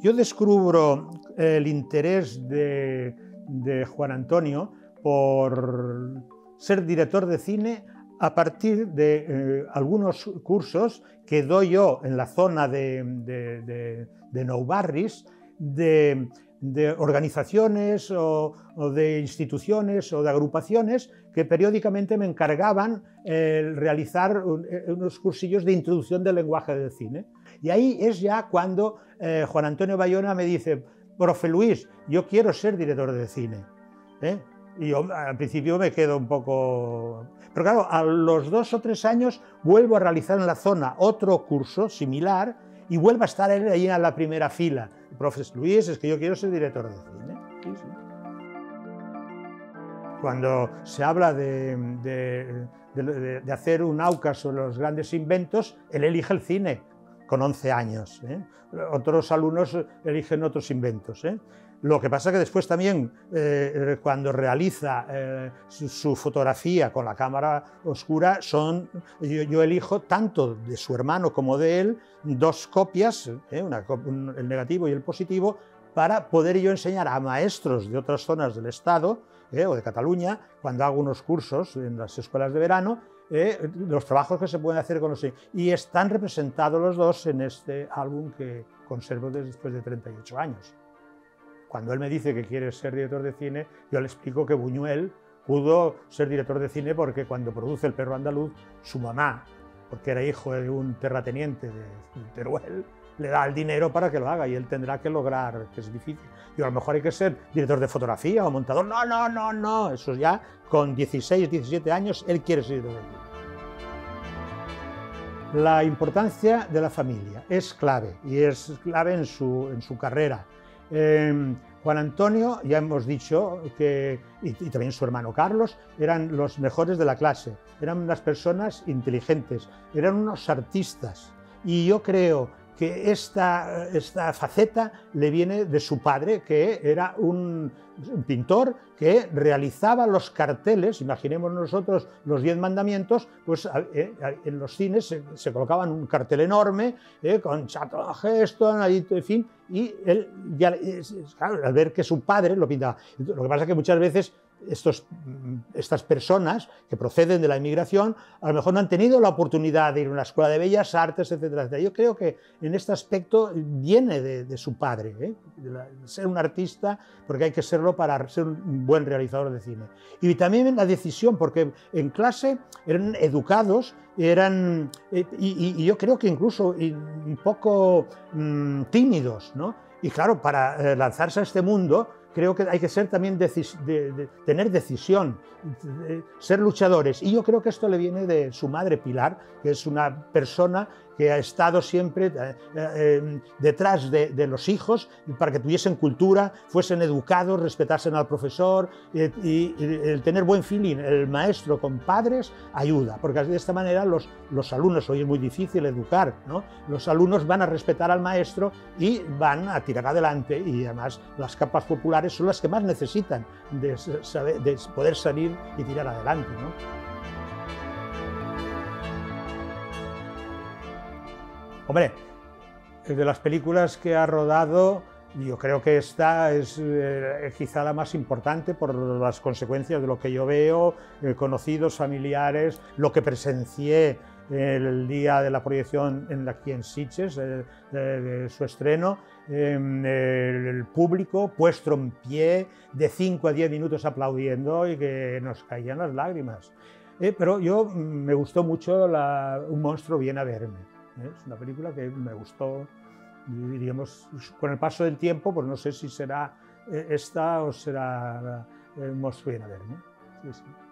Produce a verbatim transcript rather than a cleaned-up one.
Yo descubro el interés de, de Juan Antonio por ser director de cine a partir de eh, algunos cursos que doy yo en la zona de, de, de, de Nou Barris, de, de organizaciones o, o de instituciones o de agrupaciones que periódicamente me encargaban eh, realizar un, unos cursillos de introducción del lenguaje del cine. Y ahí es ya cuando eh, Juan Antonio Bayona me dice: profe Luis, yo quiero ser director de cine. ¿Eh? Y yo al principio me quedo un poco... Pero claro, a los dos o tres años vuelvo a realizar en la zona otro curso similar y vuelvo a estar él ahí en la primera fila. Profe Luis, es que yo quiero ser director de cine. Sí, sí. Cuando se habla de, de, de, de hacer un AUCA sobre los grandes inventos, él elige el cine con once años. ¿eh? Otros alumnos eligen otros inventos. ¿eh? Lo que pasa que después también, eh, cuando realiza eh, su, su fotografía con la cámara oscura, son, yo, yo elijo tanto de su hermano como de él dos copias, eh, una, un, el negativo y el positivo, para poder yo enseñar a maestros de otras zonas del Estado eh, o de Cataluña, cuando hago unos cursos en las escuelas de verano, eh, los trabajos que se pueden hacer con los... Y están representados los dos en este álbum que conservo después de treinta y ocho años. Cuando él me dice que quiere ser director de cine, yo le explico que Buñuel pudo ser director de cine porque cuando produce El perro andaluz, su mamá, porque era hijo de un terrateniente de Teruel, le da el dinero para que lo haga y él tendrá que lograr, que es difícil. Y a lo mejor hay que ser director de fotografía o montador. No, no, no, no. Eso ya con dieciséis, diecisiete años, él quiere ser director de cine. La importancia de la familia es clave y es clave en su, en su carrera. Eh, Juan Antonio, ya hemos dicho, que, y, y también su hermano Carlos, eran los mejores de la clase, eran unas personas inteligentes, eran unos artistas. Y yo creo que esta, esta faceta le viene de su padre, que era un, un pintor que realizaba los carteles. Imaginemos nosotros los diez mandamientos, pues eh, en los cines se, se colocaban un cartel enorme eh, con Charlton Heston, ahí, en fin, y él ya, claro, al ver que su padre lo pintaba. Lo que pasa es que muchas veces Estos, estas personas que proceden de la inmigración a lo mejor no han tenido la oportunidad de ir a una escuela de bellas artes, etcétera, etcétera. Yo creo que en este aspecto viene de, de su padre, ¿eh? de, la, de ser un artista, porque hay que serlo para ser un buen realizador de cine. Y también la decisión, porque en clase eran educados, eran, y, y, y yo creo que incluso un poco mmm, tímidos, ¿no? Y claro, para eh, lanzarse a este mundo, creo que hay que ser también decis de, de, tener decisión, de ser luchadores. Y yo creo que esto le viene de su madre Pilar, que es una persona que ha estado siempre eh, eh, detrás de, de los hijos para que tuviesen cultura, fuesen educados, respetasen al profesor eh, y, y el tener buen feeling, el maestro con padres ayuda, porque de esta manera los, los alumnos, hoy es muy difícil educar, ¿no? Los alumnos van a respetar al maestro y van a tirar adelante, y además las capas populares son las que más necesitan de, saber, de poder salir y tirar adelante, ¿no? Hombre, de las películas que ha rodado, yo creo que esta es eh, quizá la más importante por las consecuencias de lo que yo veo, eh, conocidos, familiares, lo que presencié el día de la proyección en, aquí en Sitges, eh, de, de su estreno, eh, el, el público puesto en pie de cinco a diez minutos aplaudiendo y que nos caían las lágrimas. Eh, pero yo me gustó mucho la, Un monstruo viene a verme. Es una película que me gustó, diríamos, con el paso del tiempo, pues no sé si será esta o será Un monstruo viene a verme. Sí, sí.